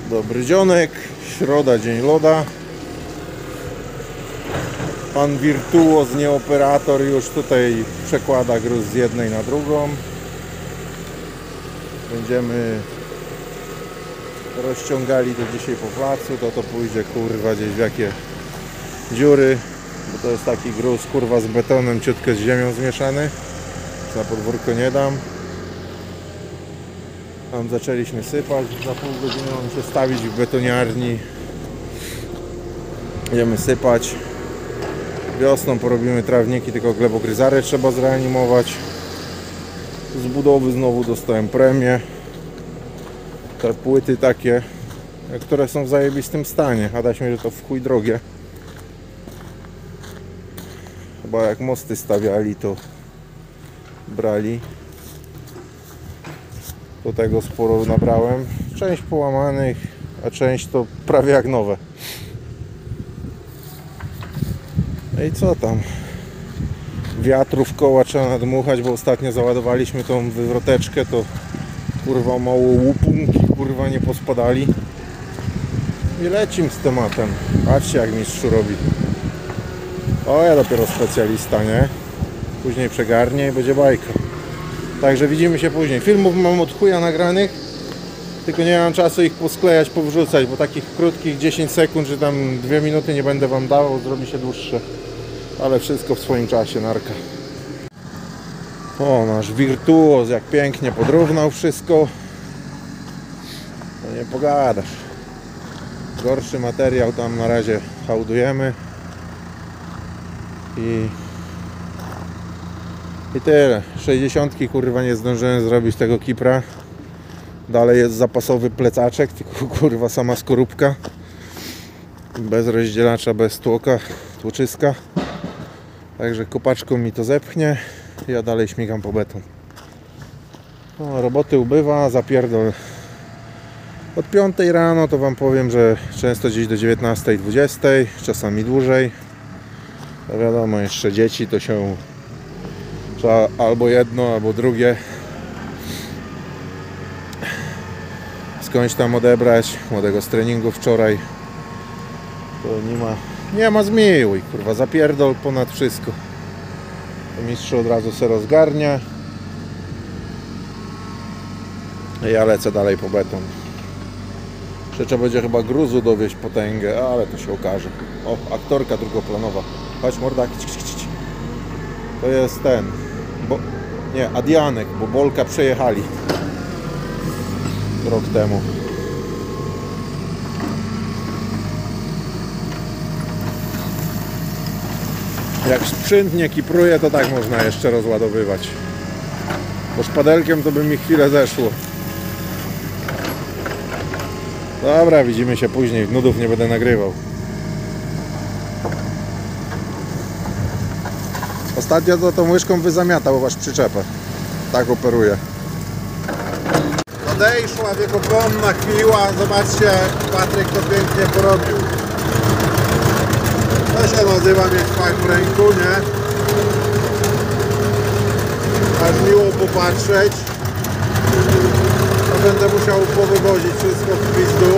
Dobry dzionek, środa, dzień loda. Pan wirtuoz, nie operator, już tutaj przekłada gruz z jednej na drugą. Będziemy rozciągali to dzisiaj po placu, to pójdzie kurwa gdzieś w jakie dziury, bo to jest taki gruz kurwa z betonem, ciutko z ziemią zmieszany. Na podwórko nie dam. Tam zaczęliśmy sypać, za pół godziny mam się stawić w betoniarni. Będziemy sypać. Wiosną porobimy trawniki, tylko glebogryzary trzeba zreanimować. Z budowy znowu dostałem premię. Te płyty takie, które są w zajebistym stanie. Adaś mi, że to w chuj drogie. Chyba jak mosty stawiali, to brali. Do tego sporo nabrałem. Część połamanych, a część to prawie jak nowe. No i co tam? Wiatrów koła trzeba nadmuchać, bo ostatnio załadowaliśmy tą wywroteczkę, to kurwa mało łupunki kurwa nie pospadali. I lecim z tematem. Patrzcie jak mistrzu robi. O, ja dopiero specjalista, nie? Później przegarnie i będzie bajka. Także widzimy się później. Filmów mam od chuja nagranych, tylko nie mam czasu ich posklejać, powrzucać, bo takich krótkich 10 sekund, czy tam 2 minuty nie będę wam dawał, zrobi się dłuższe. Ale wszystko w swoim czasie, narka. O, nasz wirtuoz jak pięknie podrównał wszystko. To nie pogadasz. Gorszy materiał tam na razie hałdujemy. I tyle. 60 kurwa nie zdążyłem zrobić tego kipra. Dalej jest zapasowy plecaczek, tylko kurwa sama skorupka. Bez rozdzielacza, bez tłoka, tłoczyska. Także kopaczką mi to zepchnie. Ja dalej śmigam po beton. No, roboty ubywa, zapierdol. Od 5 rano to wam powiem, że często gdzieś do 19:20, czasami dłużej. No wiadomo, jeszcze dzieci to się trzeba albo jedno, albo drugie skądś tam odebrać. Młodego z treningu wczoraj. To nie ma zmiłuj, kurwa, zapierdol ponad wszystko. To mistrz od razu se rozgarnia. Ja lecę dalej po beton. Trzeba będzie chyba gruzu dowieźć potęgę, ale to się okaże. O, aktorka drugoplanowa. Chodź morda. To jest ten. Nie, Adianek, bo Bolka przejechali rok temu. Jak sprzęt nie kipruje, to tak można jeszcze rozładowywać. Bo szpadelkiem to by mi chwilę zeszło. Dobra, widzimy się później. Nudów nie będę nagrywał. Ostatnio to tą łyżką wyzamiatał wasz przyczepę. Tak operuje. Odejszła wiekopomna chwila. Zobaczcie, Patryk to pięknie porobił. To się nazywa mieć fach w ręku, nie? Aż miło popatrzeć. To będę musiał powywozić wszystko w pizdu.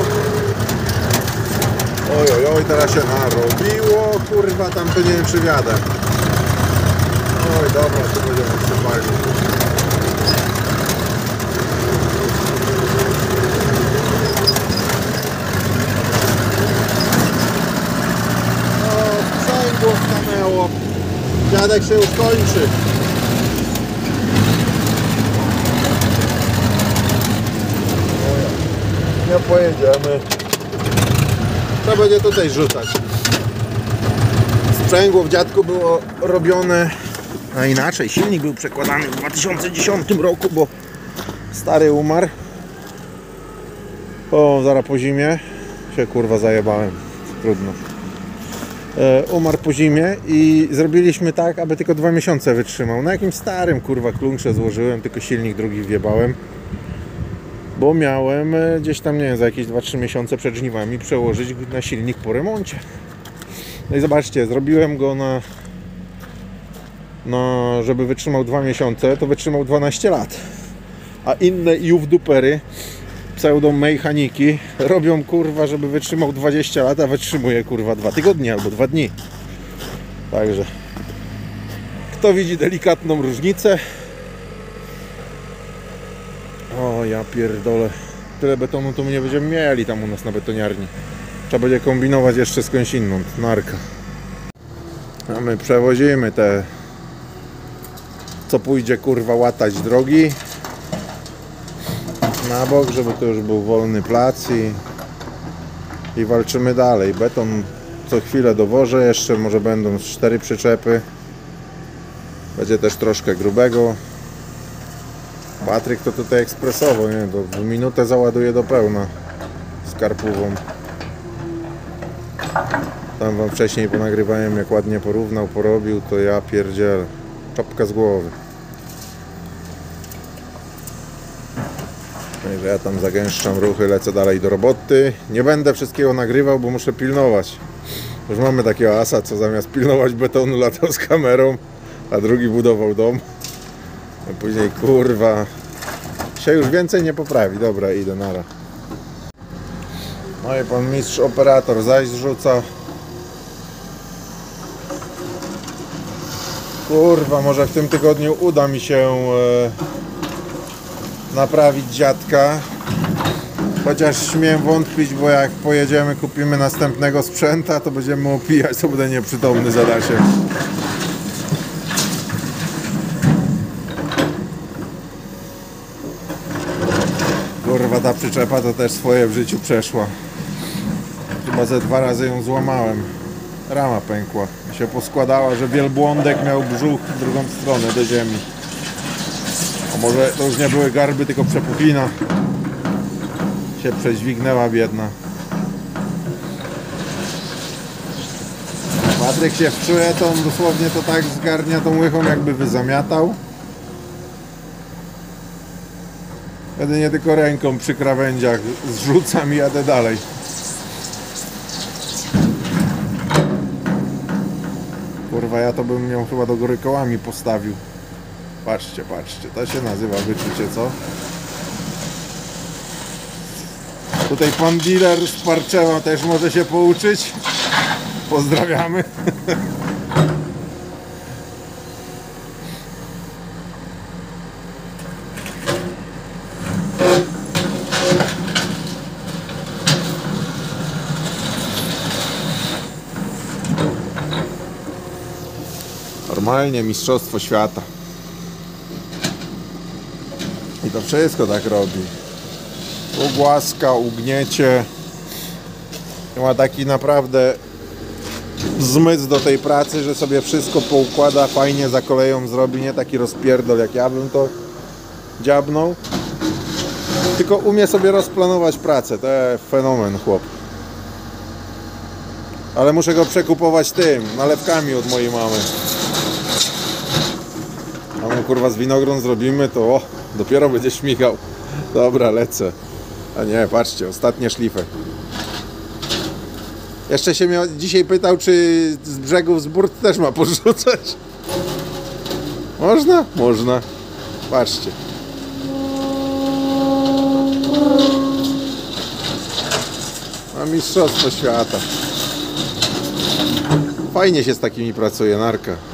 Oj, teraz się narobiło. Kurwa, tam to nie wiem czy wiadę. Oj, dobra, to będziemy przypalić. Sprzęgło stanęło. Dziadek się już kończy. Nie pojedziemy. To będzie tutaj rzucać. Sprzęgło w dziadku było robione, a inaczej. Silnik był przekładany w 2010 roku, bo stary umarł. O, zaraz po zimie się kurwa zajebałem. Trudno. Umarł po zimie i zrobiliśmy tak, aby tylko 2 miesiące wytrzymał. Na jakimś starym kurwa klunkrze złożyłem, tylko silnik drugi wjebałem. Bo miałem gdzieś tam, nie wiem, za jakieś 2-3 miesiące przed żniwami przełożyć na silnik po remoncie. No i zobaczcie, zrobiłem go żeby wytrzymał 2 miesiące, to wytrzymał 12 lat. A inne jówdupery pseudo-mechaniki robią kurwa, żeby wytrzymał 20 lat, a wytrzymuje kurwa 2 tygodnie albo 2 dni. Także kto widzi delikatną różnicę? O ja pierdolę. Tyle betonu to my nie będziemy mieli tam u nas na betoniarni. Trzeba będzie kombinować jeszcze skądś inną. Narka. A my przewozimy te, co pójdzie kurwa łatać drogi na bok, żeby to już był wolny plac i walczymy dalej. Beton co chwilę dowożę, jeszcze może będą 4 przyczepy. Będzie też troszkę grubego. Patryk to tutaj ekspresowo, nie? W minutę załaduje do pełna z karpówą. Tam wam wcześniej ponagrywałem, jak ładnie porównał, porobił, to ja pierdzielę. Czapka z głowy. Także ja tam zagęszczam ruchy, lecę dalej do roboty. Nie będę wszystkiego nagrywał, bo muszę pilnować. Już mamy takiego asa, co zamiast pilnować betonu latał z kamerą, a drugi budował dom. A później kurwa się już więcej nie poprawi. Dobra, idę, nara. No i pan mistrz operator zaś zrzuca. Kurwa, może w tym tygodniu uda mi się naprawić dziadka. Chociaż śmiem wątpić, bo jak pojedziemy, kupimy następnego sprzęta, to będziemy opijać, to będę nieprzytomny za dasiem. Kurwa, ta przyczepa to też swoje w życiu przeszła. Chyba ze 2 razy ją złamałem. Rama pękła. Się poskładała, że wielbłądek miał brzuch w drugą stronę do ziemi. A może to już nie były garby, tylko przepuklina. Się przeźwignęła biedna. Patryk się wczuje, to on dosłownie to tak zgarnia tą łychą, jakby wyzamiatał. Jedynie tylko ręką przy krawędziach zrzucam i jadę dalej. Kurwa, ja to bym ją chyba do góry kołami postawił. Patrzcie, patrzcie, to się nazywa wyczucie, co? Tutaj pan dealer z Parczewa też może się pouczyć. Pozdrawiamy. Normalnie mistrzostwo świata. I to wszystko tak robi. Ugłaska, ugniecie. Ma taki naprawdę zmysł do tej pracy, że sobie wszystko poukłada, fajnie za koleją zrobi, nie taki rozpierdol jak ja bym to dziabnął. Tylko umie sobie rozplanować pracę, to jest fenomen, chłop. Ale muszę go przekupować tym, nalewkami od mojej mamy. A mu kurwa z winogron zrobimy, to o, dopiero będzie śmigał. Dobra, lecę. A nie, patrzcie, ostatnie szlify. Jeszcze się mnie dzisiaj pytał, czy z brzegów z burt też ma porzucać. Można? Można. Patrzcie. A mistrzostwo świata. Fajnie się z takimi pracuje, narka.